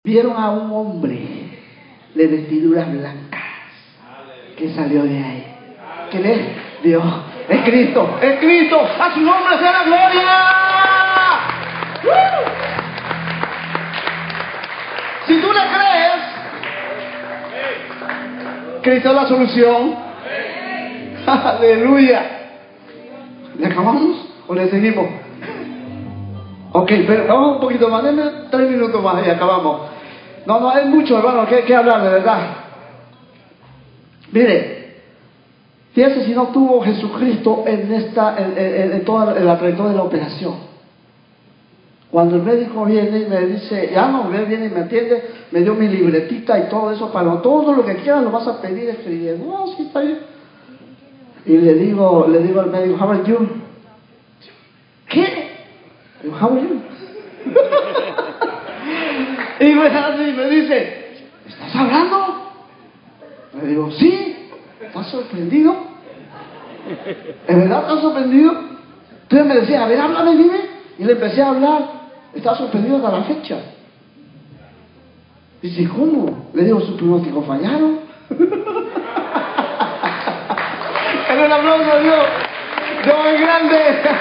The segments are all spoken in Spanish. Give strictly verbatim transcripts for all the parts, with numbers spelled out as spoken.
vieron a un hombre de vestiduras blancas que salió de ahí. ¿Quién es? Dios. Es Cristo. Es Cristo. A su nombre sea la gloria. ¡Uh! Si tú le crees, Cristo es la solución. Aleluya. ¿Le acabamos o le seguimos? Ok, pero vamos un poquito más. Denme tres minutos más y acabamos. No, no, hay mucho, hermano, que, que hablar, de verdad. Mire, fíjese si no tuvo Jesucristo en esta, en, en, en toda en la trayectoria de la operación. Cuando el médico viene y me dice, ya no, viene y me atiende, me dio mi libretita y todo eso, para todo lo que quieras lo vas a pedir escribiendo. No, sí, está bien. Y le digo, le digo al médico, how are you? ¿Qué? Digo, how are you? Y me hace y me dice, ¿estás hablando? Le digo, sí. ¿Estás sorprendido? ¿En verdad estás sorprendido? Entonces me decía, a ver, háblame, dime. Y le empecé a hablar. ¿Estás sorprendido hasta la fecha? Dice, ¿cómo? Le digo, sus pronósticos fallaron. En un aplauso a Dios. Dios es grande.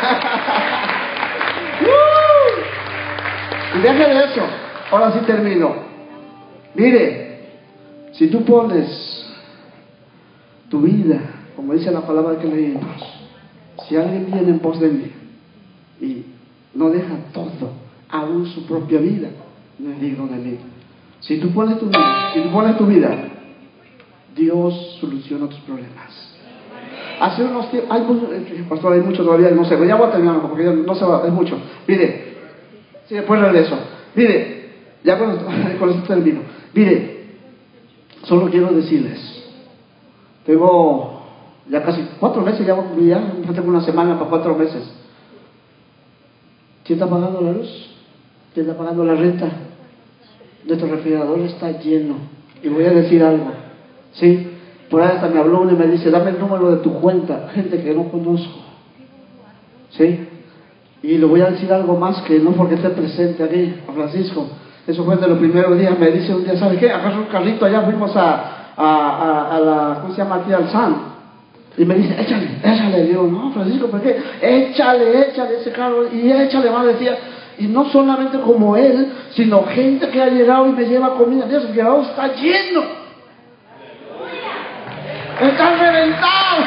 Y deje de eso. Ahora sí termino. Mire, si tú pones tu vida, como dice la palabra que leímos, si alguien viene en pos de mí y no deja todo, aún su propia vida, no es digno de mí. Si tú pones tu vida, si tú pones tu vida, Dios soluciona tus problemas. Hace unos tiempos, hay mucho, pastor, hay mucho todavía, no sé, pero ya voy a terminar porque ya no se va, es mucho. Mire, si después regreso. Mire, ya con esto, con esto termino. Mire, solo quiero decirles, tengo ya casi cuatro meses, ya, ya tengo una semana para cuatro meses. ¿Quién está pagando la luz? ¿Quién está pagando la renta? Nuestro refrigerador está lleno. Y voy a decir algo, ¿sí? Por ahí hasta me habló uno y me dice, dame el número de tu cuenta, gente que no conozco, ¿sí? Y le voy a decir algo más que no porque esté presente aquí, a Francisco. Eso fue de los primeros días. Me dice un día, ¿sabes qué? Agarré un carrito allá, fuimos a, a, a, a la, ¿cómo se llama aquí? Al San. Y me dice, échale, échale. Digo, no, Francisco, ¿por qué? Échale, échale ese carro. Y échale, más decía. Y no solamente como él, sino gente que ha llegado y me lleva comida. Dios, el llegado está lleno. Está reventado.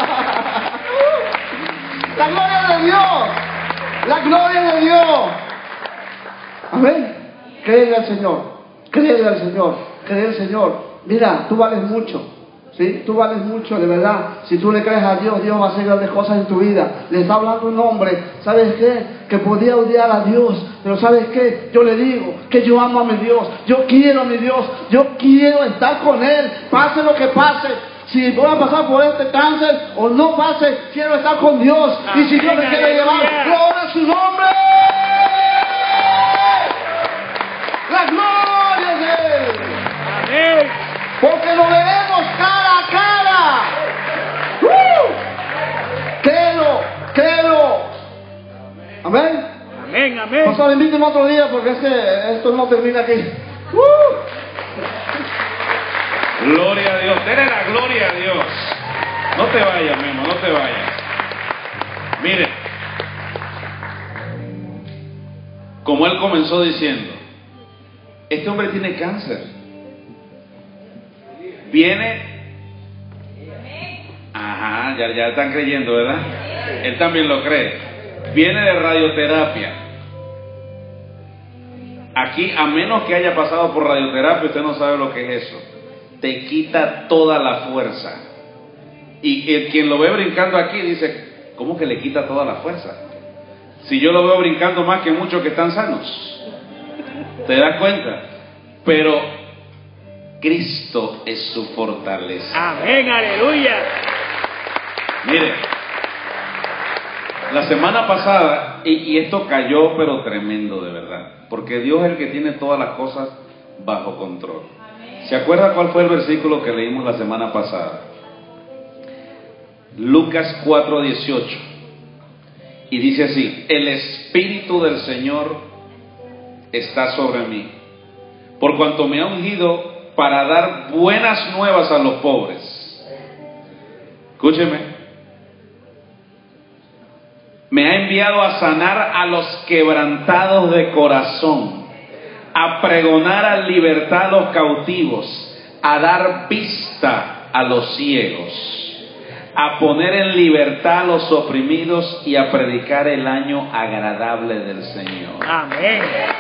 La gloria de Dios. La gloria de Dios. Amén. Créele al Señor. Créele al Señor. Créele al Señor. Mira, tú vales mucho. ¿Sí? Tú vales mucho, de verdad. Si tú le crees a Dios, Dios va a hacer grandes cosas en tu vida. Le está hablando un hombre, ¿sabes qué? Que podía odiar a Dios, pero ¿sabes qué? Yo le digo que yo amo a mi Dios. Yo quiero a mi Dios. Yo quiero estar con Él. Pase lo que pase. Si voy a pasar por este cáncer o no pase, quiero estar con Dios. Y si Dios me quiere llevar, gloria a su nombre. La gloria de Él. Amén. Porque lo veremos cara a cara. ¡Uh! Créelo, créelo. Amén. Amén, amén. Pastor, invíteme otro día porque es que esto no termina aquí. ¡Uh! Gloria a Dios, denle la gloria a Dios. No te vayas, Memo, no te vayas. Mire, como él comenzó diciendo, este hombre tiene cáncer. Viene, ajá, ya, ya están creyendo, ¿verdad? Él también lo cree. Viene de radioterapia. Aquí, a menos que haya pasado por radioterapia, usted no sabe lo que es eso. Te quita toda la fuerza. Y el, quien lo ve brincando aquí dice, ¿cómo que le quita toda la fuerza? Si yo lo veo brincando más que muchos que están sanos. ¿Te das cuenta? Pero Cristo es su fortaleza. Amén, aleluya. Mire, la semana pasada, y, y esto cayó pero tremendo de verdad, porque Dios es el que tiene todas las cosas bajo control. ¿Se acuerda cuál fue el versículo que leímos la semana pasada? Lucas cuatro dieciocho. Y dice así: el Espíritu del Señor está sobre mí, por cuanto me ha ungido para dar buenas nuevas a los pobres. Escúcheme. Me ha enviado a sanar a los quebrantados de corazón, a pregonar a libertad a los cautivos, a dar vista a los ciegos, a poner en libertad a los oprimidos y a predicar el año agradable del Señor. Amén.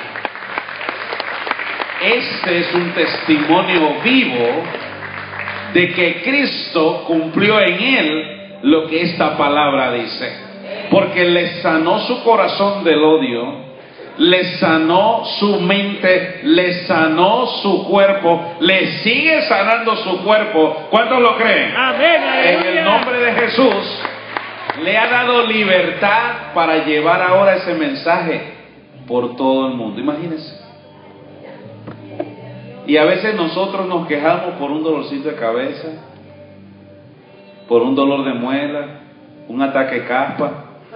Este es un testimonio vivo de que Cristo cumplió en él lo que esta palabra dice, porque le sanó su corazón del odio, le sanó su mente, le sanó su cuerpo, le sigue sanando su cuerpo. ¿Cuántos lo creen? Amén. En el nombre de Jesús le ha dado libertad para llevar ahora ese mensaje por todo el mundo. Imagínense. Y a veces nosotros nos quejamos por un dolorcito de cabeza, por un dolor de muela, un ataque caspa.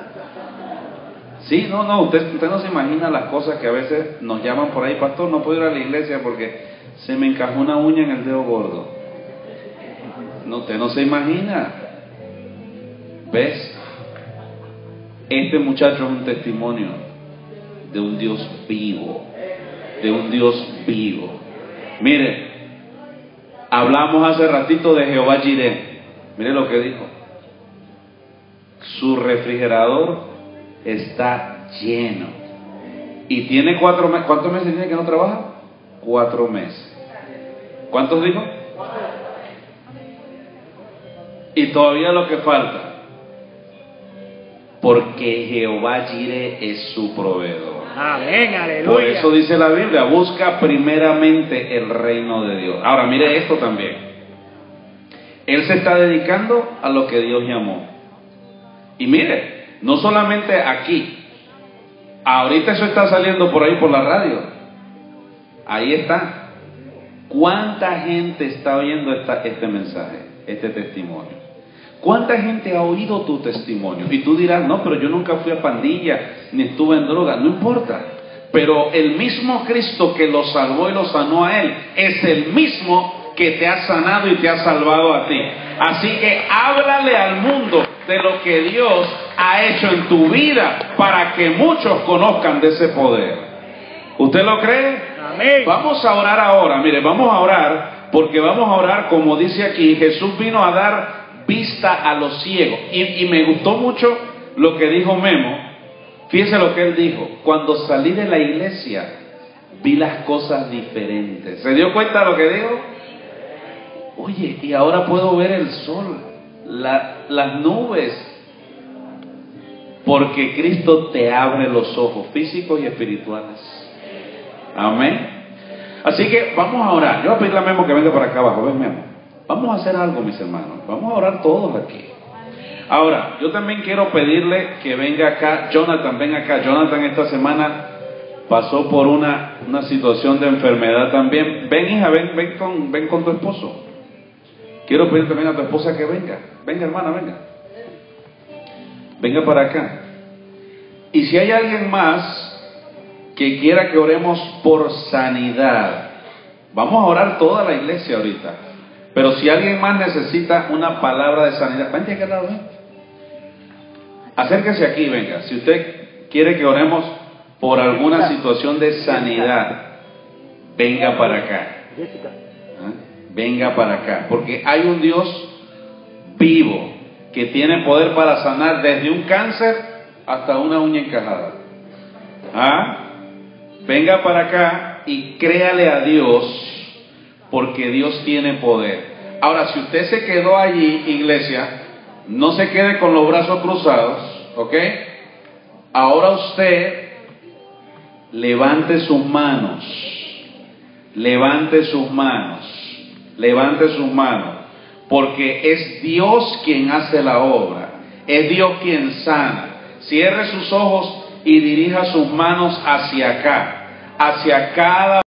Sí, no, no, usted, usted no se imagina las cosas que a veces nos llaman por ahí. Pastor, no puedo ir a la iglesia porque se me encajó una uña en el dedo gordo. No, usted no se imagina. ¿Ves? Este muchacho es un testimonio de un Dios vivo, de un Dios vivo. Mire, hablamos hace ratito de Jehová Jireh. Mire lo que dijo. Su refrigerador está lleno. Y tiene cuatro meses. ¿Cuántos meses tiene que no trabaja? Cuatro meses. ¿Cuántos dijo? Y todavía lo que falta. Porque Jehová Jireh es su proveedor. Amén, aleluya. Por eso dice la Biblia, busca primeramente el reino de Dios. Ahora mire esto también. Él se está dedicando a lo que Dios llamó. Y mire, no solamente aquí. Ahorita eso está saliendo por ahí por la radio. Ahí está. ¿Cuánta gente está oyendo esta, este mensaje, este testimonio? ¿Cuánta gente ha oído tu testimonio? Y tú dirás, no, pero yo nunca fui a pandilla, ni estuve en droga. No importa. Pero el mismo Cristo que lo salvó y lo sanó a él, es el mismo que te ha sanado y te ha salvado a ti. Así que háblale al mundo de lo que Dios ha hecho en tu vida para que muchos conozcan de ese poder. ¿Usted lo cree? Amén. Vamos a orar ahora. Mire, vamos a orar porque vamos a orar como dice aquí. Jesús vino a dar vista a los ciegos. Y, y me gustó mucho lo que dijo Memo. Fíjese lo que él dijo. Cuando salí de la iglesia, vi las cosas diferentes. ¿Se dio cuenta de lo que dijo? Oye, y ahora puedo ver el sol, la, las nubes. Porque Cristo te abre los ojos físicos y espirituales. Amén. Así que vamos a orar. Yo voy a pedirle a Memo que venga para acá abajo. Ven, Memo. Vamos a hacer algo, mis hermanos. Vamos a orar todos aquí. Ahora, yo también quiero pedirle que venga acá. Jonathan, ven acá. Jonathan esta semana pasó por una, una situación de enfermedad también. Ven, hija, ven, ven con, ven con tu esposo. Quiero pedir también a tu esposa que venga. Venga, hermana, venga. Venga para acá. Y si hay alguien más que quiera que oremos por sanidad, vamos a orar toda la iglesia ahorita. Pero si alguien más necesita una palabra de sanidad, vente aquí al lado, ¿eh? Acérquese aquí, venga. Si usted quiere que oremos por alguna situación de sanidad, venga para acá. ¿Eh? Venga para acá. Porque hay un Dios vivo que tiene poder para sanar desde un cáncer hasta una uña encajada. ¿Ah? Venga para acá y créale a Dios, porque Dios tiene poder. Ahora, si usted se quedó allí, iglesia, no se quede con los brazos cruzados, ¿ok? Ahora usted levante sus manos, levante sus manos, levante sus manos, porque es Dios quien hace la obra, es Dios quien sana. Cierre sus ojos y dirija sus manos hacia acá, hacia cada